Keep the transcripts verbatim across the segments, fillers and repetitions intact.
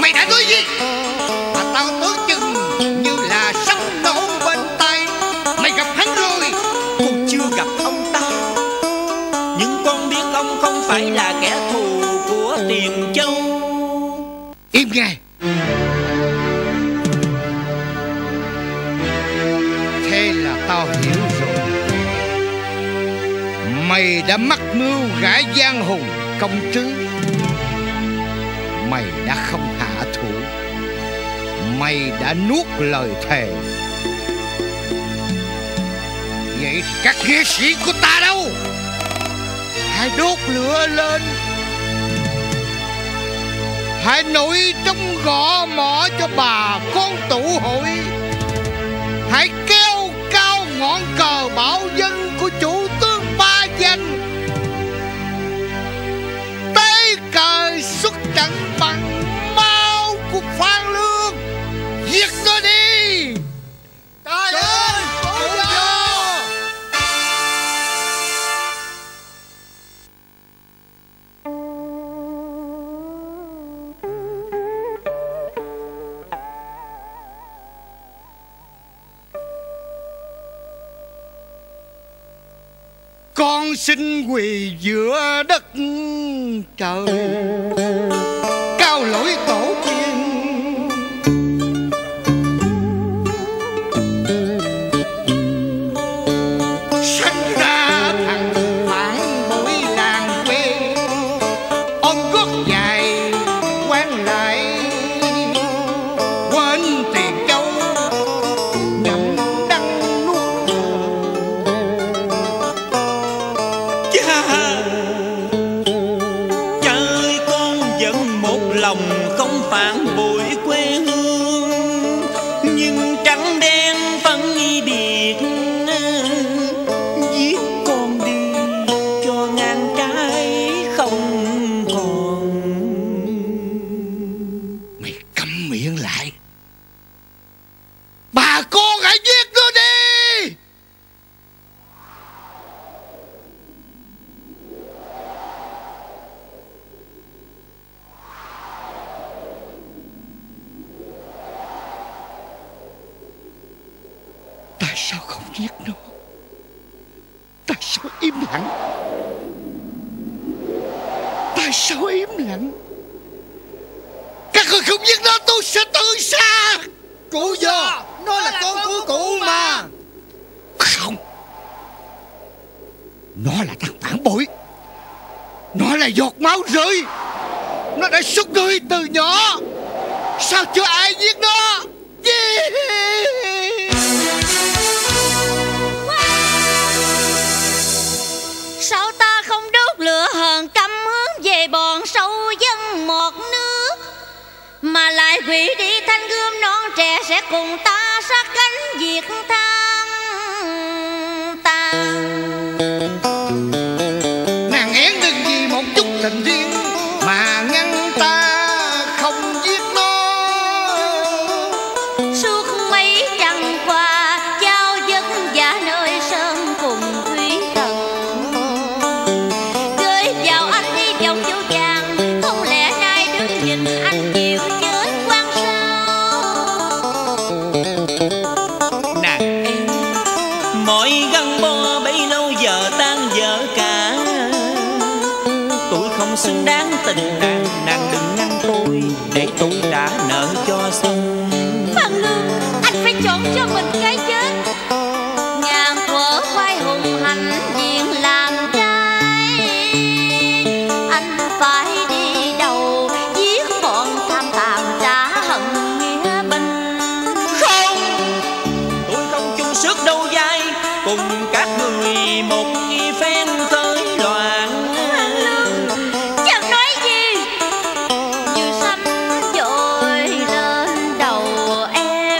Mày đã nói gì mà tao tưởng chừng như là sắp nổ bên tay. Mày gặp hắn rồi? Con chưa gặp ông ta, nhưng con biết ông không phải là kẻ thù của Tiền Châu. Im nghe. Thế là tao hiểu rồi. Mày đã mắc mưu gã giang hùng công trứ. Mày đã không hạ thủ. Mày đã nuốt lời thề. Vậy thì các nghĩa sĩ của ta đâu? Hãy đốt lửa lên. Hãy nổi trong gõ mõ cho bà con tụ hội. Hãy kéo cao ngọn cờ bảo dân của chủ tướng Ba Danh. Tế cờ xuất trận bằng máu của Phan Lương. Giết nó đi. Trời ơi, cứu vô. Con xin quỳ giữa đất trời, cao lỗi tổ tiên. Sinh ra thằng phản bội làng quê, ôm gót dài quan lại, quên Tiền Châu nhậm đăng nuốt Cha, cha ơi, con vẫn một lòng không phản bội quê hương, nhưng trắng đen phân biệt. Giết con đi cho ngang trái không còn. Mày câm miệng lại. Bà con hãy giết nó đi. Tại sao không giết nó? Tại sao im lặng? Tại sao im lặng? Các người không giết nó, tôi sẽ tự sát. Cụ già, nó là con của cụ mà. Không, nó là thằng phản bội. Nó là giọt máu rơi. Nó đã xuất nuôi từ nhỏ. Sao chưa ai giết nó? Sao ta không đốt lửa hờn căm hướng về bọn sâu dân một nước, mà lại quỷ đi thanh gươm non trẻ sẽ cùng ta sát cánh diệt tham ta. Nàng én đừng vì một chút tình riêng mà ngăn ta không giết nó. Suốt mấy trăng qua giao dân giả nơi sơn cùng thủy thần, gửi vào anh hy vọng dấu vàng. Không lẽ nay đứng nhìn anh chịu chết quan sao? Nàng em, mọi gắn bó bấy lâu giờ tan vỡ cả. Tôi không xứng đáng tình nàng, nàng đừng ngăn tôi để tôi trả nợ cho xong. Phan Lương, anh phải chọn cho mình cái chết. Ngàn thuở khoai hùng hành diện làm trai, anh phải đi đầu giết bọn tham tàn trả hận nghĩa binh. Không, tôi không chung sức đâu dai cùng các người một phen khởi loạn. Chẳng nói gì, như sấm dội lên đầu em.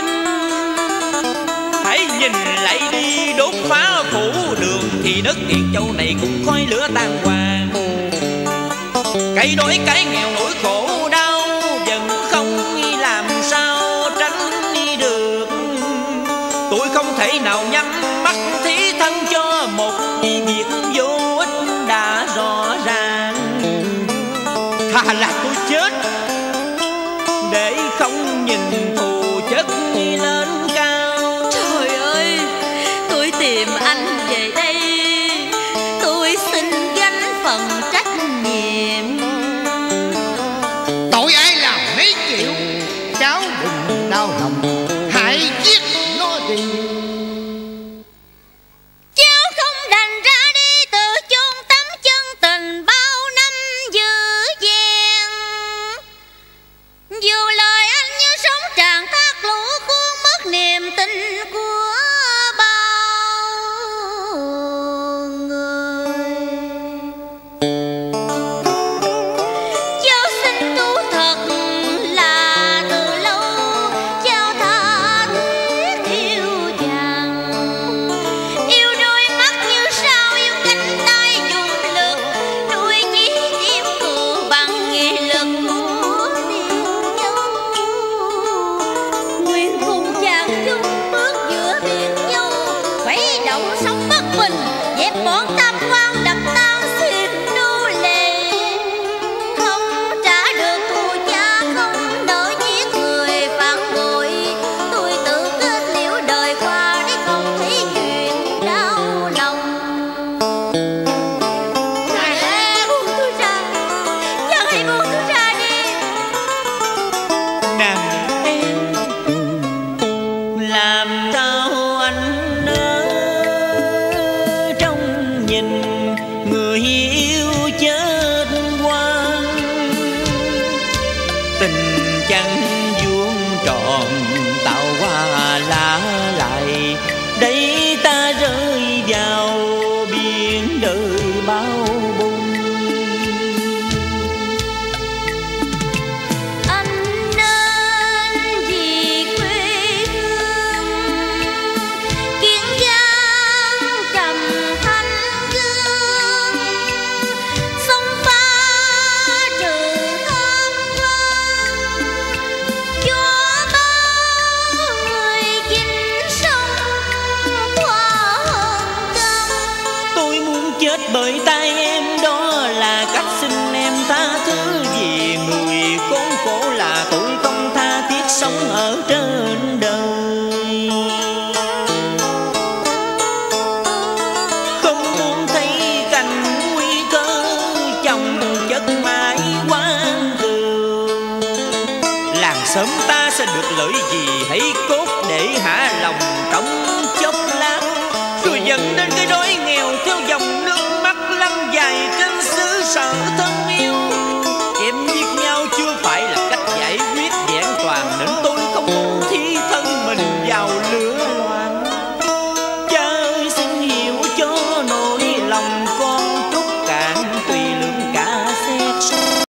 Hãy nhìn lại đi, đốt phá phủ đường thì đất Tiền Châu này cũng khói lửa tan hoang. Cái đói cái nghèo nỗi khổ đau vẫn không làm sao tránh đi được. Tôi không thể nào nhắm mắt thí thân cho một việc vô ích đã rõ ràng. Thà là tôi chết để dẹp bọn tam quan đập tan xuyên nô lệ, không trả được thù cha, không nỡ giết người phản bội. Tôi tự kết liễu đời qua để không thấy chuyện đau lòng. Ngài hãy buông tôi ra, cha hãy buông tôi ra đi. Nàng em làm sao anh nỡ trong nhìn người yêu chết quan, tình chẳng vuông tròn tạo hoa lá lại, đây ta rơi vào biển đời bao bùng. Anh nên vì quê hương Kiên Giang trầm thanh gương, sông pha trường tham quan, cho bao người chinh sông qua hồng trần. Tôi muốn chết bởi tay em, đó là cách xin em tha thứ, vì người khốn khổ là tôi không tha thiết sống ở trên đời. Không muốn thấy cảnh nguy cơ chồng chất mãi quan đường, làng sớm ta sẽ được lợi gì, hãy cốt để hạ lòng trong